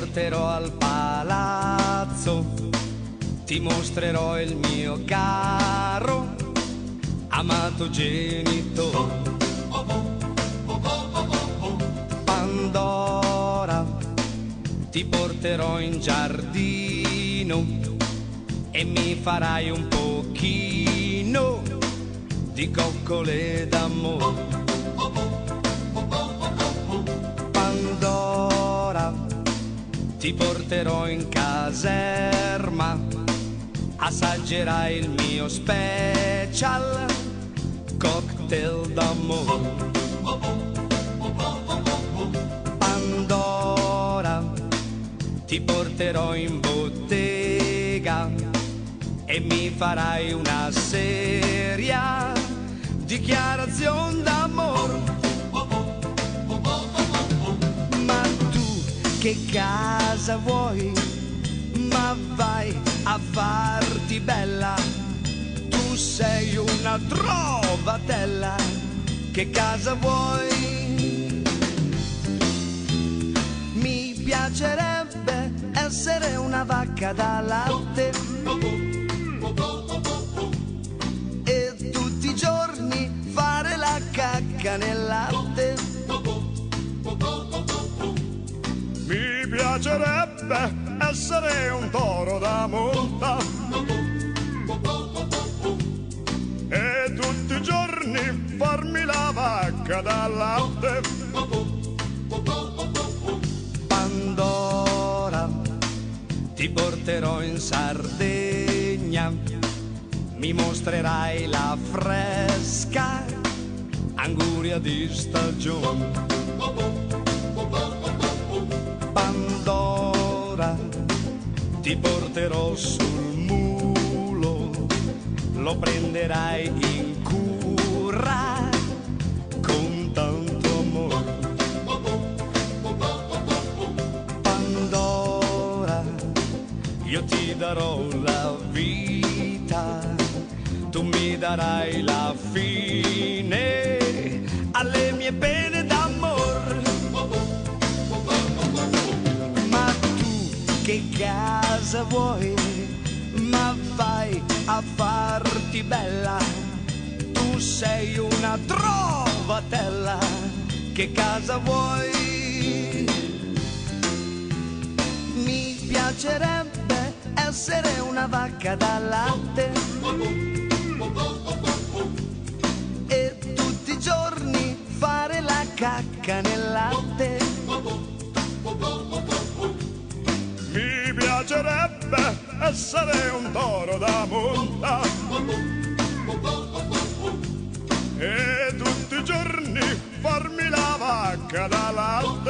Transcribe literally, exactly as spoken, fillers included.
porterò al palazzo, ti mostrerò il mio caro amato genitore. Pandora, ti porterò in giardino e mi farai un pochino di coccole d'amore. Pandora, ti porterò in caserma, assaggerai il mio special cocktail d'amore. Pandora, ti porterò in bottega e mi farai una seria dichiarazione d'amore. Ma tu che casa vuoi? Ma vai a farti bella, tu sei una trovatella. Che casa vuoi? Mi piacerebbe essere una vacca da latte e tutti i giorni fare la cacca nel latte. Mi piacerebbe essere un toro da monta e tutti i giorni farmi la vacca da latte. Pandora, ti porterò in Sardegna, mi mostrerai la fresca anguria di stagione. Pandora, ti porterò sul mulo, lo prenderai in cura con tanto amore. Pandora, io ti darò la vita, tu mi darai la fine alle mie pene d'amore. Ma tu che casa vuoi? Ma vai a farti bella, tu sei una trovatella. Che casa vuoi? Mi piacerebbe essere una vacca da latte e tutti i giorni fare la cacca nel latte. Mi piacerebbe essere un toro da monta e tutti i giorni farmi la vacca da latte.